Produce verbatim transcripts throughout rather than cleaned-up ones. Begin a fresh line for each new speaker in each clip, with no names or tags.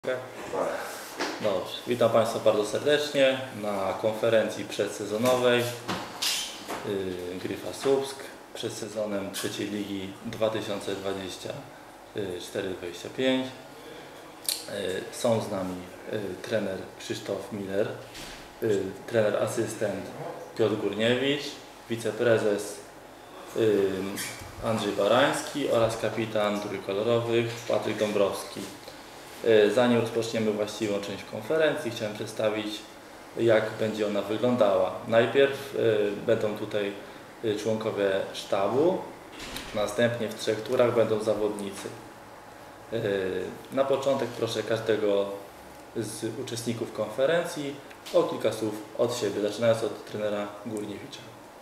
Dobrze. Witam Państwa bardzo serdecznie na konferencji przedsezonowej yy, Gryfa Słupsk przed sezonem trzeciej ligi dwa tysiące dwudziesty czwarty dwudziesty piąty. Yy, są z nami yy, trener Krzysztof Miller, yy, trener asystent Piotr Górniewicz, wiceprezes yy, Andrzej Barański oraz kapitan trójkolorowych Patryk Dąbrowski. Zanim rozpoczniemy właściwą część konferencji, chciałem przedstawić, jak będzie ona wyglądała. Najpierw y, będą tutaj y, członkowie sztabu, następnie w trzech turach będą zawodnicy. Y, na początek proszę każdego z uczestników konferencji o kilka słów od siebie, zaczynając od trenera Górniewicza.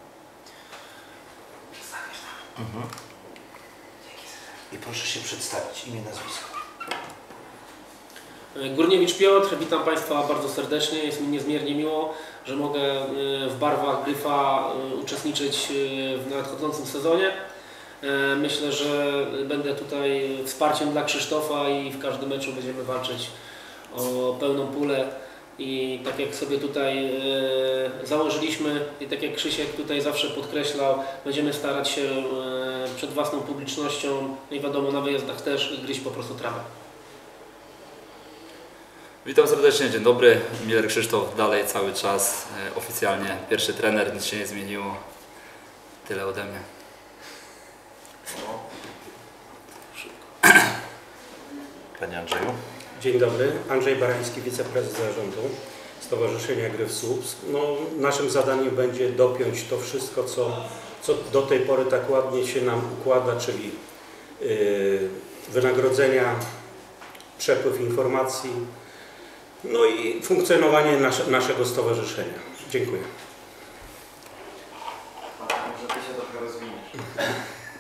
Mhm. I proszę się przedstawić, imię, nazwisko.
Górniewicz Piotr, witam Państwa bardzo serdecznie. Jest mi niezmiernie miło, że mogę w barwach Gryfa uczestniczyć w nadchodzącym sezonie. Myślę, że będę tutaj wsparciem dla Krzysztofa i w każdym meczu będziemy walczyć o pełną pulę. I tak jak sobie tutaj założyliśmy i tak jak Krzysiek tutaj zawsze podkreślał, będziemy starać się przed własną publicznością, no i wiadomo, na wyjazdach też gryźć po prostu trawę.
Witam serdecznie, dzień dobry. Miller Krzysztof, dalej cały czas e, oficjalnie pierwszy trener, nic się nie zmieniło. Tyle ode mnie.
Panie Andrzeju.
Dzień dobry, Andrzej Barański, wiceprezes zarządu Stowarzyszenia Gryf Słupsk. No, naszym zadaniem będzie dopiąć to wszystko, co, co do tej pory tak ładnie się nam układa, czyli yy, wynagrodzenia, przepływ informacji, no i funkcjonowanie nasze, naszego stowarzyszenia. Dziękuję.
Może Ty się trochę rozwiniesz.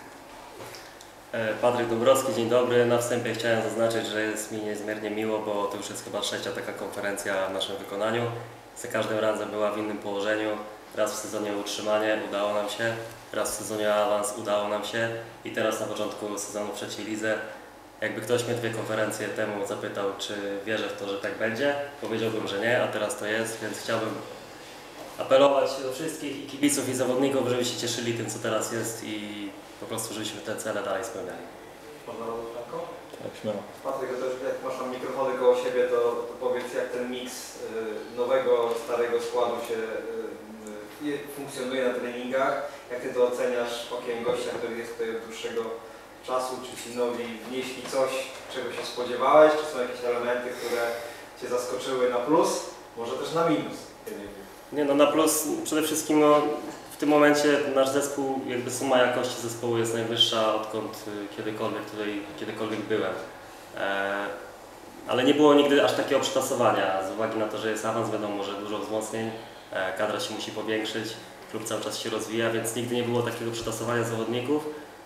Patryk Dąbrowski, dzień dobry. Na wstępie chciałem zaznaczyć, że jest mi niezmiernie miło, bo to już jest chyba trzecia taka konferencja w naszym wykonaniu. Za każdym razem była w innym położeniu. Raz w sezonie utrzymanie udało nam się, raz w sezonie awans udało nam się i teraz na początku sezonu w trzeciej lidze. Jakby ktoś mnie dwie konferencje temu zapytał, czy wierzę w to, że tak będzie, powiedziałbym, że nie, a teraz to jest, więc chciałbym apelować do wszystkich i kibiców i zawodników, żeby się cieszyli tym, co teraz jest i po prostu, żebyśmy te cele dalej spełniali.
Można robić taką?
Tak, śmiało.
Patryk, to też jak masz tam mikrofony koło siebie, to, to powiedz, jak ten miks y, nowego, starego składu się y, y, funkcjonuje na treningach. Jak Ty to oceniasz okiem gościa, który jest tutaj od dłuższego czasu, czy Ci nowi wnieśli coś, czego się spodziewałeś, czy są jakieś elementy, które Cię zaskoczyły na plus, może też na minus?
Nie no, na plus przede wszystkim no, w tym momencie nasz zespół, jakby suma jakości zespołu jest najwyższa, odkąd kiedykolwiek tutaj, kiedykolwiek byłem. E, ale nie było nigdy aż takiego przetasowania, z uwagi na to, że jest awans, wiadomo, że dużo wzmocnień, e, kadra się musi powiększyć, klub cały czas się rozwija, więc nigdy nie było takiego przetasowania zawodników.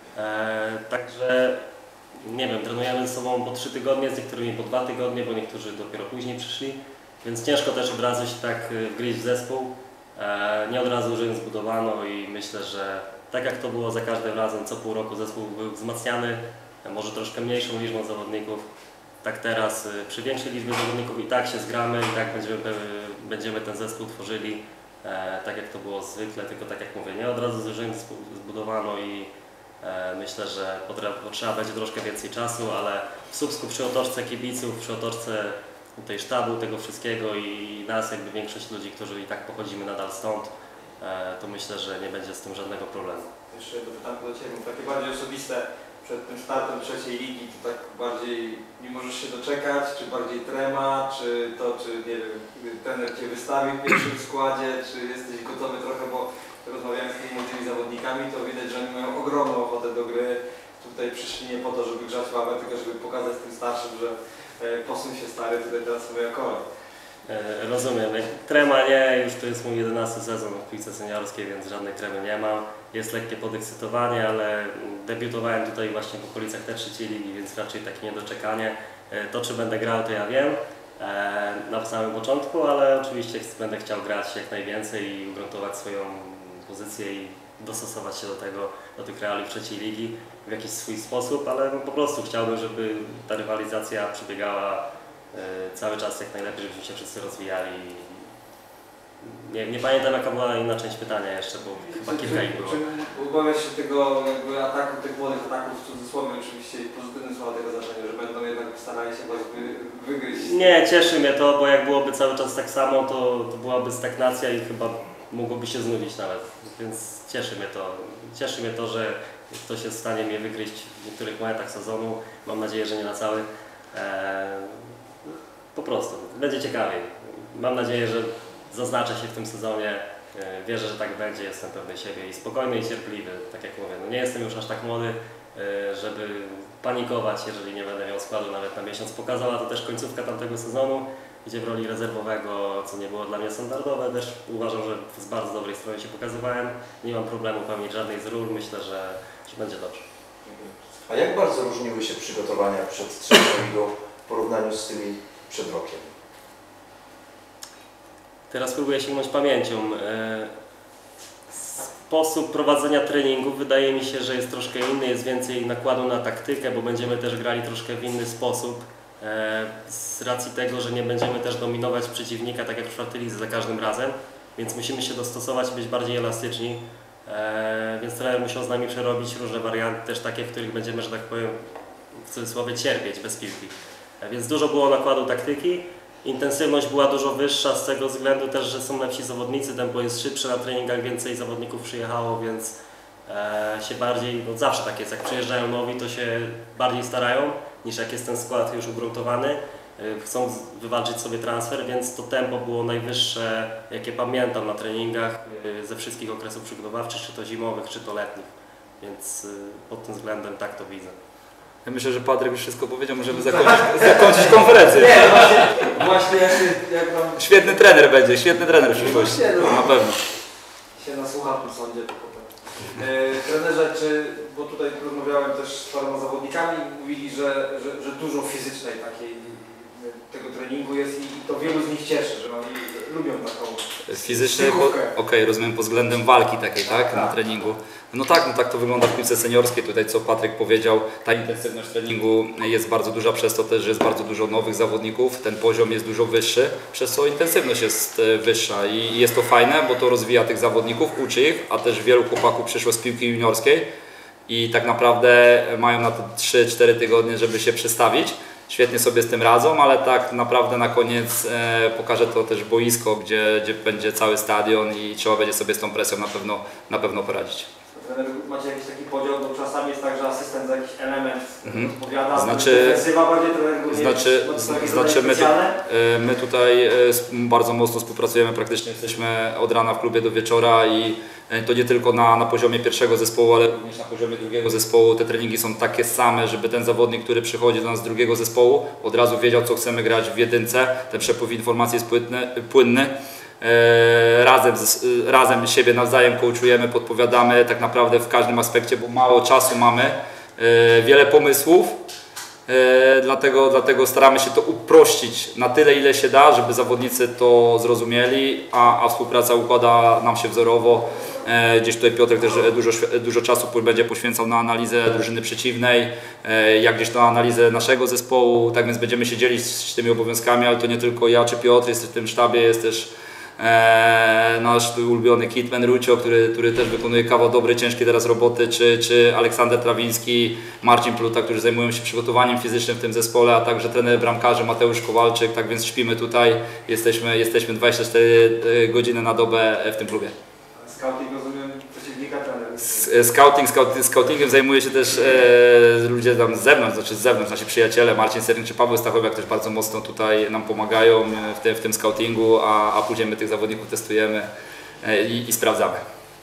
E, także nie wiem, trenujemy ze sobą po trzy tygodnie, z niektórymi po dwa tygodnie, bo niektórzy dopiero później przyszli, więc ciężko też od razu się tak wgryźć w zespół. E, nie od razu już ją zbudowano i myślę, że tak jak to było za każdym razem, co pół roku zespół był wzmacniany, może troszkę mniejszą liczbą zawodników, tak teraz przy większej liczbie zawodników i tak się zgramy i tak będziemy, będziemy ten zespół tworzyli e, tak jak to było zwykle, tylko tak jak mówię, nie od razu zespół zbudowano i myślę, że potrzeba będzie troszkę więcej czasu, ale w Słupsku przy otoczce kibiców, przy otoczce tej sztabu, tego wszystkiego i nas, jakby większość ludzi, którzy i tak pochodzimy nadal stąd, to myślę, że nie będzie z tym żadnego problemu.
Jeszcze jedno pytanko do Ciebie, takie bardziej osobiste. Przed tym startem trzeciej ligi, to tak bardziej nie możesz się doczekać, czy bardziej trema, czy to, czy nie wiem, trener Cię wystawi w pierwszym składzie, czy jesteś gotowy trochę, bo rozmawiałem z tymi młodymi zawodnikami, to widać, że oni mają ogromną ochotę do gry. Tutaj przyszli nie po to, żeby grzać ławę, tylko żeby pokazać tym starszym, że posuń się stary, tutaj teraz moja kolej.
E, rozumiem. Trema nie, już to jest mój jedenasty sezon w piłce seniorskiej, więc żadnej tremy nie mam. Jest lekkie podekscytowanie, ale debiutowałem tutaj właśnie w okolicach tej trzeciej ligi, więc raczej takie niedoczekanie. E, to, czy będę grał, to ja wiem e, na samym początku, ale oczywiście będę chciał grać jak najwięcej i ugruntować swoją pozycję i dostosować się do tego, do tych realiów trzeciej ligi w jakiś swój sposób, ale po prostu chciałbym, żeby ta rywalizacja przebiegała cały czas jak najlepiej, żebyśmy się wszyscy rozwijali. Nie, nie pamiętam jaka była inna część pytania jeszcze, bo chyba kilka ich było.
Czy obawiasz się tego jakby ataku, tych młodych ataków w cudzysłowie oczywiście i pozytywnym słowa tego znaczenia, że będą jednak starali się was wy, wygryźć?
Nie, cieszy mnie to, bo jak byłoby cały czas tak samo, to, to byłaby stagnacja i chyba mogłoby się znudzić nawet, więc cieszy mnie to. Cieszy mnie to, że ktoś jest w stanie mnie wygryźć w niektórych momentach sezonu. Mam nadzieję, że nie na cały. Eee, po prostu, będzie ciekawiej. Mam nadzieję, że zaznaczę się w tym sezonie. Eee, wierzę, że tak będzie, jestem pewny siebie i spokojny i cierpliwy, tak jak mówię. No nie jestem już aż tak młody, eee, żeby panikować, jeżeli nie będę miał składu nawet na miesiąc. Pokazała to też końcówka tamtego sezonu, gdzie w roli rezerwowego, co nie było dla mnie standardowe, też uważam, że z bardzo dobrej strony się pokazywałem. Nie mam problemu pełnić żadnej z ról, myślę, że, że będzie dobrze.
A jak bardzo różniły się przygotowania przed trzecią ligą w porównaniu z tymi przed rokiem?
Teraz próbuję sięgnąć pamięcią. Sposób prowadzenia treningu wydaje mi się, że jest troszkę inny, jest więcej nakładu na taktykę, bo będziemy też grali troszkę w inny sposób. Z racji tego, że nie będziemy też dominować przeciwnika tak jak w czwartej lidze za każdym razem, więc musimy się dostosować i być bardziej elastyczni. Więc trener musiał z nami przerobić różne warianty, też takie, w których będziemy, że tak powiem, w cudzysłowie cierpieć bez piłki. Więc dużo było nakładu taktyki. Intensywność była dużo wyższa z tego względu też, że są lepsi zawodnicy, tempo jest szybsze na treningach, więcej zawodników przyjechało, więc e, się bardziej, no zawsze tak jest, jak przyjeżdżają nowi, to się bardziej starają niż jak jest ten skład już ugruntowany. E, chcą z, wywalczyć sobie transfer, więc to tempo było najwyższe, jakie pamiętam na treningach e, ze wszystkich okresów przygotowawczych, czy to zimowych, czy to letnich, więc e, pod tym względem tak to widzę.
Ja myślę, że Patryk już wszystko powiedział, możemy zakończyć, zakończyć konferencję.
Nie, właśnie, właśnie jak, się, jak wam
Świetny trener będzie, świetny trener w przyszłości, na pewno.
się nasłucha w tym sądzie, to potem. E, trenerze, czy, bo tutaj rozmawiałem też z paroma zawodnikami, mówili, że, że, że dużo fizycznej takiej tego treningu jest i to wielu z nich cieszy, że oni lubią taką
Fizycznie, okej, okay, rozumiem pod względem walki takiej, tak, na treningu. No tak, no tak to wygląda w piłce seniorskiej, tutaj co Patryk powiedział, ta intensywność treningu jest bardzo duża, przez to też, że jest bardzo dużo nowych zawodników, ten poziom jest dużo wyższy, przez co intensywność jest wyższa i jest to fajne, bo to rozwija tych zawodników, uczy ich, a też wielu chłopaków przyszło z piłki juniorskiej i tak naprawdę mają na to trzy cztery tygodnie, żeby się przestawić. Świetnie sobie z tym radzą, ale tak naprawdę na koniec e, pokaże to też boisko, gdzie, gdzie będzie cały stadion i trzeba będzie sobie z tą presją na pewno, na pewno poradzić.
Trener, macie jakiś taki podział, bo czasami jest tak, że asystent za jakiś element
Mhm.
odpowiada,
Znaczy-
defensywa bardziej trener
Znaczy, znaczy my, tu, e, my tutaj e, s- bardzo mocno współpracujemy, praktycznie jesteśmy od rana w klubie do wieczora i e, to nie tylko na, na poziomie pierwszego zespołu, ale również na poziomie drugiego zespołu. Te treningi są takie same, żeby ten zawodnik, który przychodzi do nas z drugiego zespołu, od razu wiedział, co chcemy grać w jedynce. Ten przepływ informacji jest płynny. płynny. E, razem, z, razem siebie nawzajem coachujemy, podpowiadamy tak naprawdę w każdym aspekcie, bo mało czasu mamy, e, wiele pomysłów. E, dlatego, dlatego staramy się to uprościć na tyle, ile się da, żeby zawodnicy to zrozumieli, a, a współpraca układa nam się wzorowo. E, gdzieś tutaj Piotrek też dużo, dużo czasu będzie poświęcał na analizę drużyny przeciwnej, e, jak gdzieś na analizę naszego zespołu, tak więc będziemy się dzielić z tymi obowiązkami, ale to nie tylko ja czy Piotr, jest w tym sztabie, jest też e, nasz tu ulubiony Kitman Rucio, który, który też wykonuje kawał dobrej, ciężkiej teraz roboty, czy, czy Aleksander Trawiński, Marcin Pluta, którzy zajmują się przygotowaniem fizycznym w tym zespole, a także trener bramkarzy Mateusz Kowalczyk, tak więc śpimy tutaj, jesteśmy, jesteśmy dwadzieścia cztery godziny na dobę w tym klubie.
Scouting, rozumiem, przeciwnika trener.
S- Scouting, scout- scoutingiem zajmuje się też e, ludzie tam z zewnątrz, znaczy z zewnątrz, nasi przyjaciele, Marcin Sernik czy Paweł Stachowiak też bardzo mocno tutaj nam pomagają w, te, w tym scoutingu, a, a później my tych zawodników testujemy e, i, i sprawdzamy.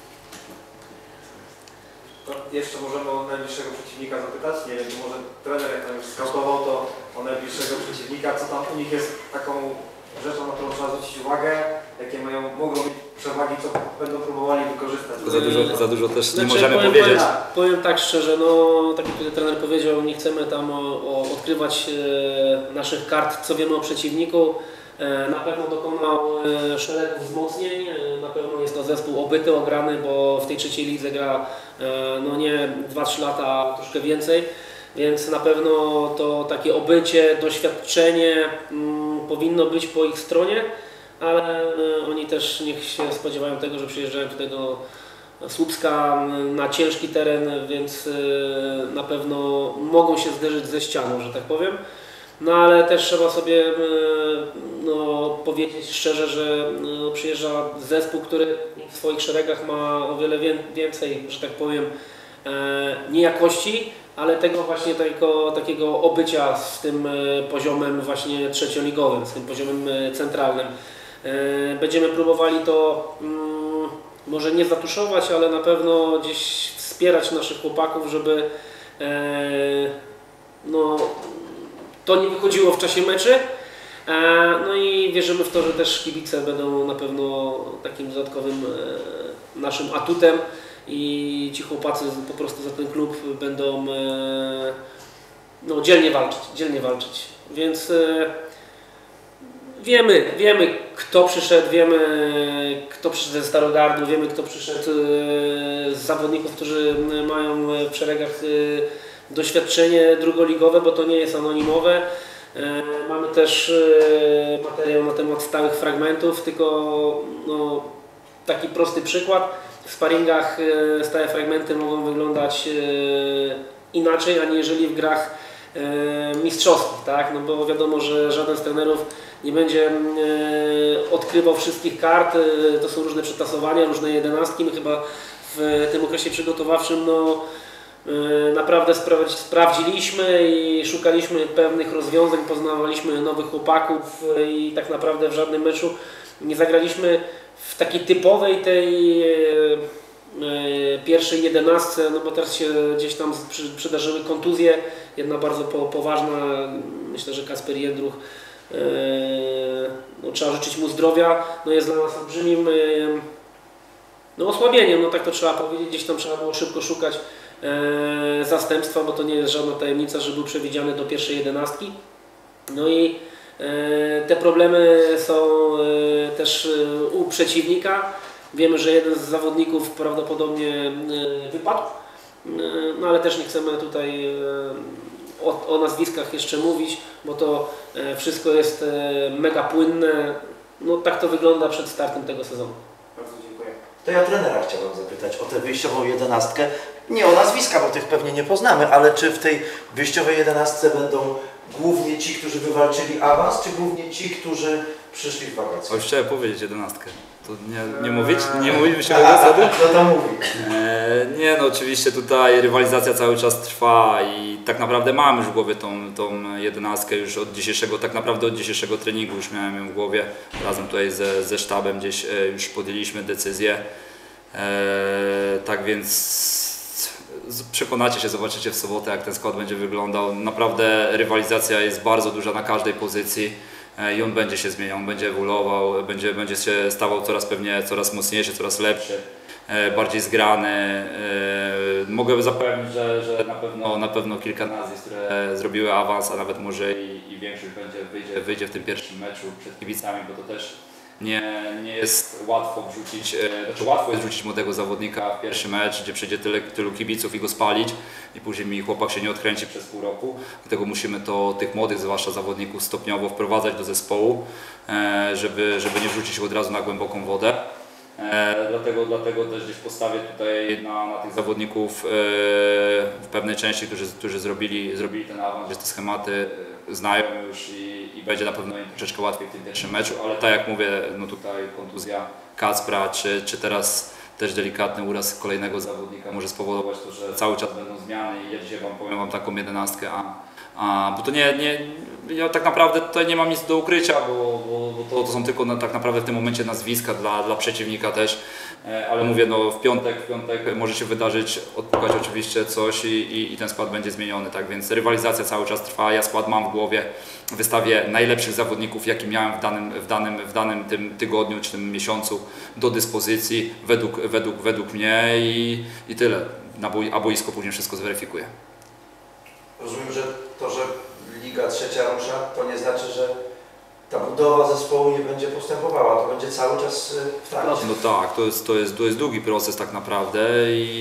To jeszcze możemy o najbliższego przeciwnika zapytać. Nie wiem, może trener jak tam już skautował, to o najbliższego przeciwnika, co tam u nich jest taką rzeczą, na którą trzeba zwrócić uwagę, jakie mają, mogą mieć przewagi, co będą próbowali wykorzystać.
Za dużo, za dużo też nie
Znaczy,
możemy
powiem,
powiedzieć.
Powiem, powiem tak szczerze, no tak jak tutaj trener powiedział, nie chcemy tam o, o odkrywać e, naszych kart, co wiemy o przeciwniku. E, na pewno dokonał e, szeregu wzmocnień, e, na pewno jest to zespół obyty, ograny, bo w tej trzeciej lidze gra e, no nie dwa trzy lata, a troszkę więcej. Więc na pewno to takie obycie, doświadczenie mm, powinno być po ich stronie, ale oni też niech się spodziewają tego, że przyjeżdżają tutaj do Słupska na ciężki teren, więc na pewno mogą się zderzyć ze ścianą, że tak powiem. No ale też trzeba sobie no, powiedzieć szczerze, że no, przyjeżdża zespół, który w swoich szeregach ma o wiele więcej, że tak powiem, nie jakości, ale tego właśnie tego, takiego obycia z tym poziomem właśnie trzecioligowym, z tym poziomem centralnym. Będziemy próbowali to może nie zatuszować, ale na pewno gdzieś wspierać naszych chłopaków, żeby no, to nie wychodziło w czasie meczy. No i wierzymy w to, że też kibice będą na pewno takim dodatkowym naszym atutem i ci chłopacy po prostu za ten klub będą no, dzielnie walczyć, dzielnie walczyć. Więc wiemy, wiemy kto przyszedł, wiemy kto przyszedł ze Starogardu, wiemy kto przyszedł z zawodników, którzy mają w szeregach doświadczenie drugoligowe, bo to nie jest anonimowe. Mamy też materiał na temat stałych fragmentów, tylko no, taki prosty przykład. W sparingach stałe fragmenty mogą wyglądać inaczej, aniżeli w grach mistrzowskich, tak? No bo wiadomo, że żaden z trenerów nie będzie odkrywał wszystkich kart, to są różne przetasowania, różne jedenastki. My chyba w tym okresie przygotowawczym no, naprawdę sprawdziliśmy i szukaliśmy pewnych rozwiązań, poznawaliśmy nowych chłopaków i tak naprawdę w żadnym meczu nie zagraliśmy w takiej typowej tej pierwszej jedenastce, no bo teraz się gdzieś tam przydarzyły kontuzje, jedna bardzo poważna, myślę, że Kasper Jędruch, no, trzeba życzyć mu zdrowia, no jest dla nas olbrzymim no, osłabieniem, no tak to trzeba powiedzieć, gdzieś tam trzeba było szybko szukać zastępstwa, bo to nie jest żadna tajemnica, że był przewidziany do pierwszej jedenastki. No i te problemy są też u przeciwnika. Wiemy, że jeden z zawodników prawdopodobnie wypadł, no ale też nie chcemy tutaj o, o nazwiskach jeszcze mówić, bo to wszystko jest mega płynne. No tak to wygląda przed startem tego sezonu.
Bardzo dziękuję.
To ja trenera chciałbym zapytać o tę wyjściową jedenastkę. Nie o nazwiska, bo tych pewnie nie poznamy, ale czy w tej wyjściowej jedenastce będą głównie ci, którzy wywalczyli awans, czy głównie ci, którzy przyszli w wakacje?
O, już chciałem powiedzieć jedenastkę. To nie, nie mówić? Nie mówić wyjściowej zasady?
Kto tam mówi?
E, nie, no oczywiście tutaj rywalizacja cały czas trwa i tak naprawdę mam już w głowie tą, tą jedenastkę już od dzisiejszego, tak naprawdę od dzisiejszego treningu już miałem ją w głowie. Razem tutaj ze, ze sztabem gdzieś e, już podjęliśmy decyzję. E, tak więc przekonacie się, zobaczycie w sobotę, jak ten skład będzie wyglądał. Naprawdę rywalizacja jest bardzo duża na każdej pozycji i on będzie się zmieniał, on będzie ewoluował, będzie, będzie się stawał coraz pewnie coraz mocniejszy, coraz lepszy, bardziej zgrany. Mogę zapewnić, że, że na pewno, na pewno kilka nazwisk, które zrobiły awans, a nawet może i, i większość będzie, wyjdzie, wyjdzie w tym pierwszym meczu przed kibicami, bo to też Nie, nie jest łatwo wrzucić, znaczy łatwo jest wrzucić młodego zawodnika w pierwszy mecz, gdzie przyjdzie tyle, tylu kibiców i go spalić i później mi chłopak się nie odkręci przez pół roku. Dlatego musimy to tych młodych, zwłaszcza zawodników, stopniowo wprowadzać do zespołu, żeby, żeby nie wrzucić od razu na głęboką wodę. Dlatego, dlatego też gdzieś postawię tutaj na, na tych zawodników w pewnej części, którzy, którzy zrobili, zrobili ten awans, że te schematy znają już i, i będzie na pewno im troszeczkę łatwiej w tym pierwszym meczu, ale tak jak mówię, no tutaj kontuzja Kacpra, czy, czy teraz też delikatny uraz kolejnego zawodnika może spowodować to, że cały czas będą zmiany i ja dzisiaj Wam powiem Wam taką jedenastkę, a, a, bo to nie, nie, ja tak naprawdę tutaj nie mam nic do ukrycia, bo, bo, bo to, to są tylko na, tak naprawdę w tym momencie nazwiska dla, dla przeciwnika też, ale mówię, no w piątek, w piątek może się wydarzyć, odpukać oczywiście coś i, i, i ten skład będzie zmieniony, tak więc rywalizacja cały czas trwa, ja skład mam w głowie, wystawię najlepszych zawodników, jaki miałem w danym, w danym, w danym tym tygodniu czy tym miesiącu do dyspozycji według, według, według mnie i, i tyle, a boisko później wszystko zweryfikuje.
Rozumiem, że to, że Liga Trzecia rusza, to nie znaczy, że ta budowa zespołu nie będzie postępowała, to będzie cały czas w trakcie.
No tak, to jest, to jest, to jest długi proces tak naprawdę i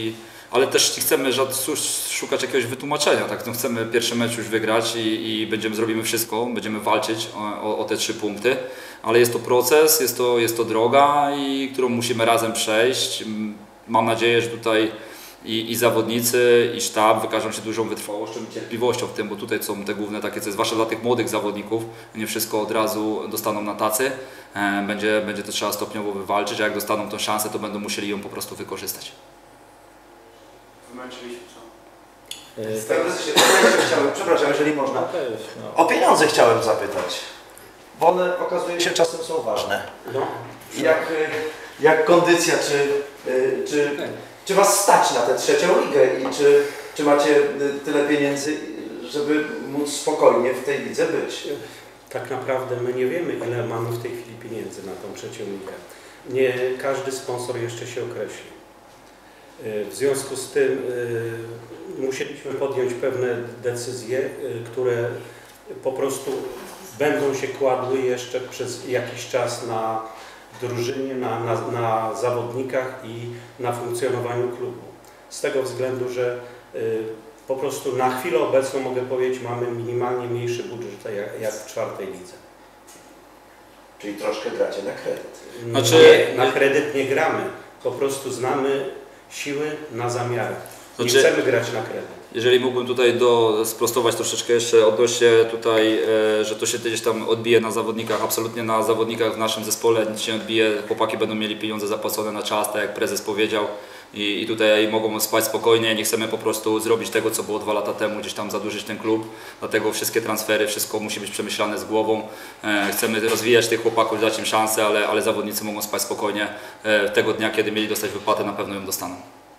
ale też nie chcemy szukać jakiegoś wytłumaczenia, tak? No chcemy pierwszy mecz już wygrać i, i będziemy, zrobimy wszystko, będziemy walczyć o, o, o te trzy punkty, ale jest to proces, jest to, jest to droga, i którą musimy razem przejść. Mam nadzieję, że tutaj I, i zawodnicy, i sztab wykażą się dużą wytrwałością i cierpliwością w tym, bo tutaj są te główne takie, co zwłaszcza dla tych młodych zawodników, nie wszystko od razu dostaną na tacy, e, będzie, będzie to trzeba stopniowo wywalczyć, a jak dostaną tą szansę, to będą musieli ją po prostu wykorzystać.
Wymęczyliśmy co?
Yy,
Panie prezesie, ja chciałem, przepraszam, jeżeli można.
okej, no.
O pieniądze chciałem zapytać, bo one okazuje się czasem są ważne.
No,
Jak, y, jak kondycja, czy, y, czy, czy Was stać na tę trzecią ligę i czy, czy macie y, tyle pieniędzy, żeby móc spokojnie w tej lidze być?
tak naprawdę my nie wiemy, ile mamy w tej chwili pieniędzy na tą trzecią ligę. Nie każdy sponsor jeszcze się określi. Y, W związku z tym y, musieliśmy podjąć pewne decyzje, y, które po prostu będą się kładły jeszcze przez jakiś czas na drużynie, na, na, na zawodnikach i na funkcjonowaniu klubu. Z tego względu, że y, po prostu na chwilę obecną mogę powiedzieć, mamy minimalnie mniejszy budżet jak, jak w czwartej lidze.
Czyli troszkę gracie na kredyt.
Znaczy-
Nie, na kredyt nie gramy, po prostu znamy siły na zamiary. Nie
Znaczy-
chcemy grać na kredyt.
Jeżeli mógłbym tutaj do, sprostować troszeczkę jeszcze odnośnie tutaj, e, że to się gdzieś tam odbije na zawodnikach, absolutnie na zawodnikach w naszym zespole nic się nie odbije, chłopaki będą mieli pieniądze zapłacone na czas, tak jak prezes powiedział, i, i tutaj mogą spać spokojnie, nie chcemy po prostu zrobić tego, co było dwa lata temu, gdzieś tam zadłużyć ten klub, dlatego wszystkie transfery, wszystko musi być przemyślane z głową, e, chcemy rozwijać tych chłopaków, dać im szansę, ale, ale zawodnicy mogą spać spokojnie, e, tego dnia, kiedy mieli dostać wypłatę, na pewno ją dostaną.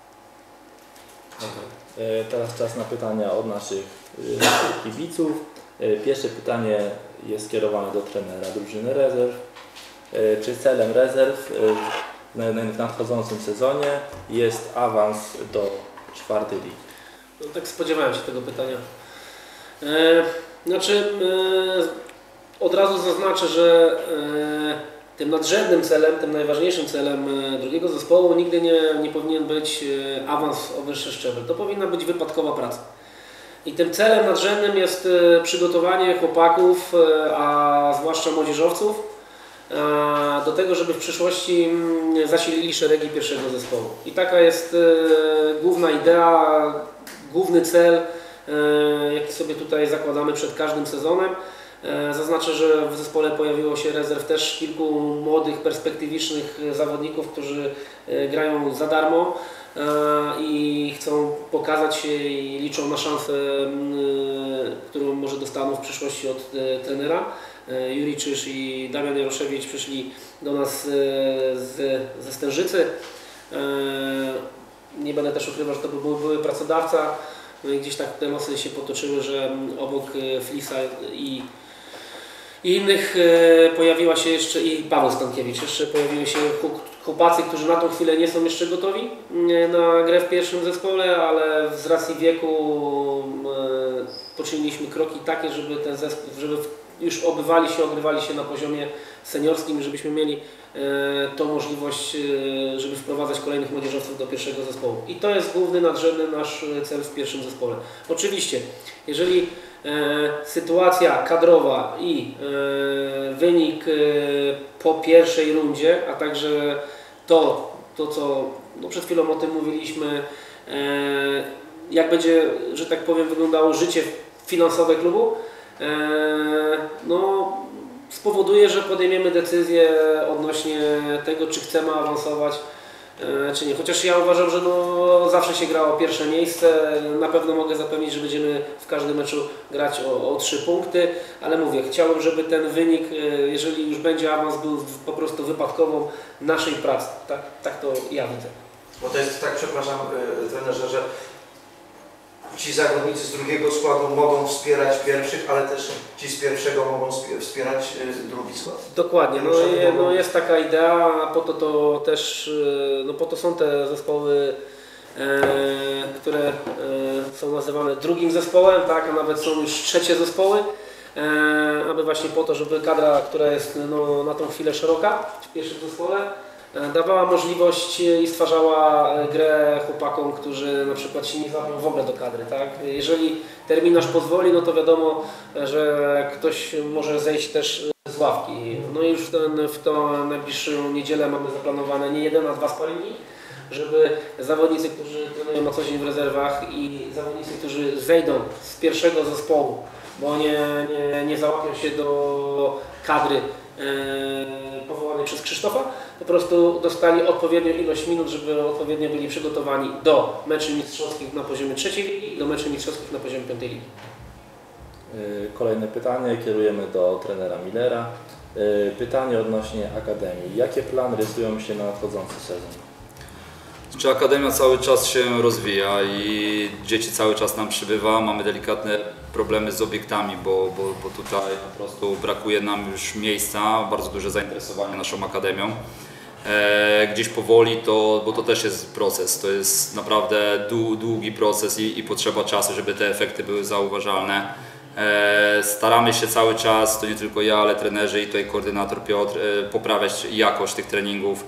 E, Teraz czas na pytania od naszych e, kibiców. E, Pierwsze pytanie jest skierowane do trenera drużyny rezerw. E, Czy celem rezerw e, w nadchodzącym sezonie jest awans do czwartej ligi?
No, tak spodziewałem się tego pytania. E, znaczy, e, od razu zaznaczę, że e, tym nadrzędnym celem, tym najważniejszym celem e, drugiego zespołu nigdy nie, nie powinien być e, awans o wyższy szczebel. To powinna być wypadkowa praca. I tym celem nadrzędnym jest e, przygotowanie chłopaków, e, a zwłaszcza młodzieżowców, e, do tego, żeby w przyszłości m, zasilili szeregi pierwszego zespołu. I taka jest e, główna idea, główny cel, e, jaki sobie tutaj zakładamy przed każdym sezonem. E, Zaznaczę, że w zespole pojawiło się rezerw też kilku młodych, perspektywicznych zawodników, którzy e, grają za darmo e, i chcą pokazać się i liczą na szansę, m, którą może dostaną w przyszłości od e, trenera. E, Juri Czyż i Damian Jaroszewicz przyszli do nas e, z, ze Stężycy. E, Nie będę też ukrywał, że to był były pracodawca. No i gdzieś tak te losy się potoczyły, że obok e, Flisa i I innych e, pojawiła się jeszcze i Paweł Stankiewicz, jeszcze pojawiły się chłopacy, którzy na tą chwilę nie są jeszcze gotowi e, na grę w pierwszym zespole, ale z racji wieku e, poczyniliśmy kroki takie, żeby ten zespół, żeby już obywali się, ogrywali się na poziomie seniorskim, żebyśmy mieli e, tą możliwość, e, żeby wprowadzać kolejnych młodzieżowców do pierwszego zespołu. I to jest główny, nadrzędny nasz cel w pierwszym zespole. Oczywiście, jeżeli E, sytuacja kadrowa i e, wynik e, po pierwszej rundzie, a także to, to co no przed chwilą o tym mówiliśmy, e, jak będzie, że tak powiem, wyglądało życie finansowe klubu, e, no, spowoduje, że podejmiemy decyzję odnośnie tego, czy chcemy awansować, czy nie. Chociaż ja uważam, że no zawsze się gra o pierwsze miejsce. Na pewno mogę zapewnić, że będziemy w każdym meczu grać o, o trzy punkty, ale mówię, chciałbym, żeby ten wynik, jeżeli już będzie awans, był po prostu wypadkową naszej pracy. Tak, tak to ja widzę.
Bo to jest tak, przepraszam yy, trenerze, że ci zawodnicy z drugiego składu mogą wspierać pierwszych, ale też ci z pierwszego mogą wspierać drugi skład.
Dokładnie, no, je, no jest taka idea, po to, to też, no po to są te zespoły, e, które e, są nazywane drugim zespołem, tak, a nawet są już trzecie zespoły, e, aby właśnie po to, żeby kadra, która jest no, na tą chwilę szeroka w pierwszym zespole, dawała możliwość i stwarzała grę chłopakom, którzy na przykład się nie złapią w ogóle do kadry, tak? Jeżeli terminarz pozwoli, no to wiadomo, że ktoś może zejść też z ławki. No i już w, ten, w tą najbliższą niedzielę mamy zaplanowane nie jeden, a dwa sparingi, żeby zawodnicy, którzy trenują na co dzień w rezerwach i zawodnicy, którzy zejdą z pierwszego zespołu, bo nie, nie, nie załapią się do kadry e, powołanej przez Krzysztofa, po prostu dostali odpowiednią ilość minut, żeby odpowiednio byli przygotowani do meczy mistrzowskich na poziomie trzeciej ligi i do meczy mistrzowskich na poziomie piątej ligi.
Kolejne pytanie kierujemy do trenera Millera. Pytanie odnośnie Akademii. Jakie plany rysują się na nadchodzący sezon?
Czy Akademia cały czas się rozwija i dzieci cały czas nam przybywa, mamy delikatne problemy z obiektami, bo, bo, bo tutaj po prostu brakuje nam już miejsca, bardzo duże zainteresowanie naszą Akademią. E, gdzieś powoli, to, bo to też jest proces, to jest naprawdę długi proces i, i potrzeba czasu, żeby te efekty były zauważalne. E, staramy się cały czas, to nie tylko ja, ale trenerzy i tutaj koordynator Piotr, e, poprawiać jakość tych treningów.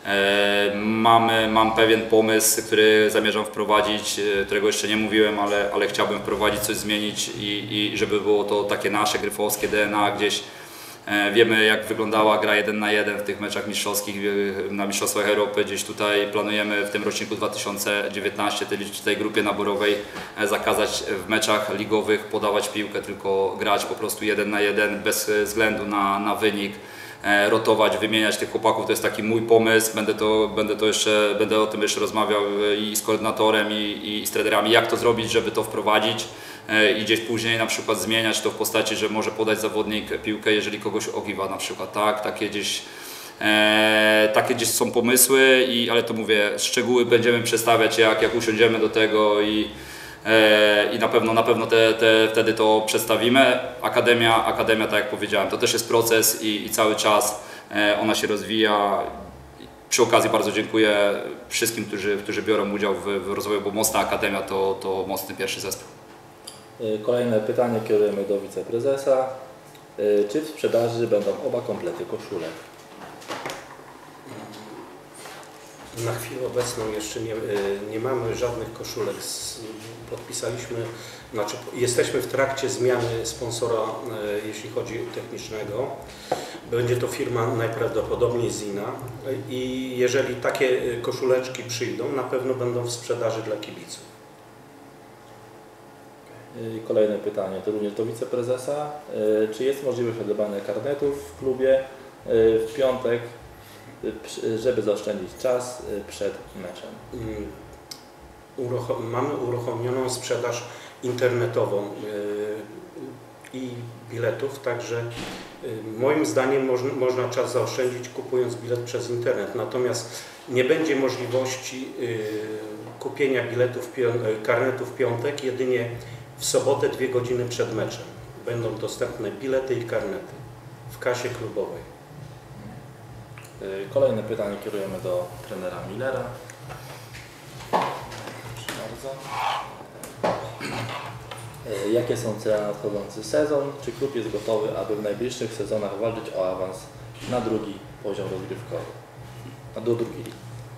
Mamy, mam pewien pomysł, który zamierzam wprowadzić, którego jeszcze nie mówiłem, ale, ale chciałbym wprowadzić, coś zmienić i, i żeby było to takie nasze gryfowskie D N A gdzieś. Wiemy, jak wyglądała gra jeden na jeden w tych meczach mistrzowskich na Mistrzostwach Europy. Gdzieś tutaj planujemy w tym roczniku dwa tysiące dziewiętnastym tej, tej grupie naborowej zakazać w meczach ligowych podawać piłkę, tylko grać po prostu jeden na jeden bez względu na, na wynik. Rotować, wymieniać tych chłopaków, to jest taki mój pomysł, będę, to, będę, to jeszcze, będę o tym jeszcze rozmawiał i z koordynatorem i, i z trenerami, jak to zrobić, żeby to wprowadzić i gdzieś później na przykład zmieniać to w postaci, że może podać zawodnik piłkę, jeżeli kogoś ogiwa na przykład, tak, takie gdzieś, e, takie gdzieś są pomysły, i, ale to mówię, szczegóły będziemy przedstawiać jak, jak usiądziemy do tego i i na pewno, na pewno te, te, wtedy to przedstawimy. Akademia, Akademia, tak jak powiedziałem, to też jest proces i, i cały czas ona się rozwija. Przy okazji bardzo dziękuję wszystkim, którzy, którzy biorą udział w, w rozwoju, bo Mocna Akademia to, to mocny pierwszy zespół.
Kolejne pytanie kierujemy do wiceprezesa. Czy w sprzedaży będą oba komplety koszulek?
Na chwilę obecną jeszcze nie, nie mamy żadnych koszulek. Podpisaliśmy, znaczy jesteśmy w trakcie zmiany sponsora, jeśli chodzi o technicznego. Będzie to firma najprawdopodobniej Zina i jeżeli takie koszuleczki przyjdą, na pewno będą w sprzedaży dla kibiców.
Kolejne pytanie, to również do wiceprezesa. Czy jest możliwość odebrania karnetów w klubie w piątek, żeby zaoszczędzić czas przed meczem?
Uruchom, mamy uruchomioną sprzedaż internetową yy, i biletów, także yy, moim zdaniem można, można czas zaoszczędzić kupując bilet przez internet, natomiast nie będzie możliwości yy, kupienia biletów, karnetu w piątek, jedynie w sobotę dwie godziny przed meczem. Będą dostępne bilety i karnety w kasie klubowej.
Kolejne pytanie kierujemy do trenera Millera. Proszę bardzo. Jakie są cele na nadchodzący sezon? Czy klub jest gotowy, aby w najbliższych sezonach walczyć o awans na drugi poziom rozgrywkowy? A do drugiej ligi?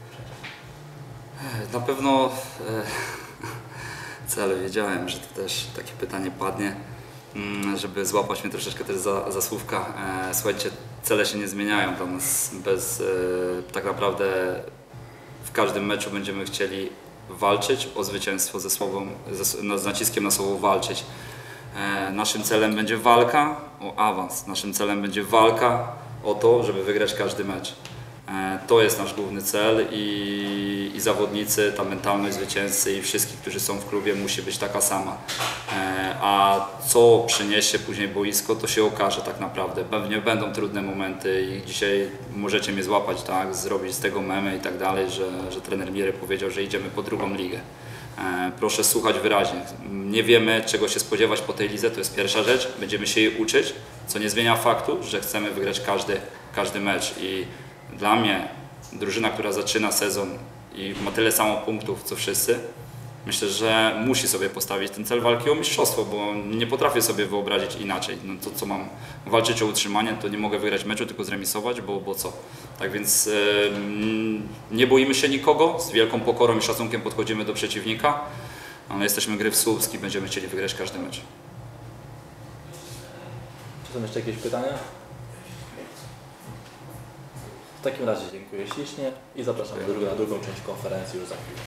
Na pewno e, cele, wiedziałem, że to też takie pytanie padnie, żeby złapać mnie troszeczkę też za, za słówka. E, słuchajcie, cele się nie zmieniają dla nas. Bez, e, tak naprawdę w każdym meczu będziemy chcieli walczyć o zwycięstwo ze słową, z naciskiem na słowo walczyć. E, naszym celem będzie walka o awans. Naszym celem będzie walka o to, żeby wygrać każdy mecz. E, to jest nasz główny cel i, i zawodnicy, ta mentalność zwycięzcy i wszystkich, którzy są w klubie, musi być taka sama. E, a co przyniesie później boisko, to się okaże tak naprawdę. Pewnie będą trudne momenty i dzisiaj możecie mnie złapać, tak, zrobić z tego memy i tak dalej, że, że trener Miller powiedział, że idziemy po drugą ligę. E, proszę słuchać wyraźnie. Nie wiemy, czego się spodziewać po tej lidze, to jest pierwsza rzecz. Będziemy się jej uczyć, co nie zmienia faktu, że chcemy wygrać każdy, każdy mecz. I dla mnie drużyna, która zaczyna sezon i ma tyle samo punktów co wszyscy, myślę, że musi sobie postawić ten cel walki o mistrzostwo, bo nie potrafię sobie wyobrazić inaczej. No to co mam walczyć o utrzymanie, to nie mogę wygrać meczu, tylko zremisować, bo, bo co? Tak więc yy, nie boimy się nikogo, z wielką pokorą i szacunkiem podchodzimy do przeciwnika, ale jesteśmy Gryf Słupsk i będziemy chcieli wygrać każdy mecz.
Czy są jeszcze jakieś pytania? W takim razie dziękuję ślicznie i zapraszam na drugą część konferencji już za chwilę.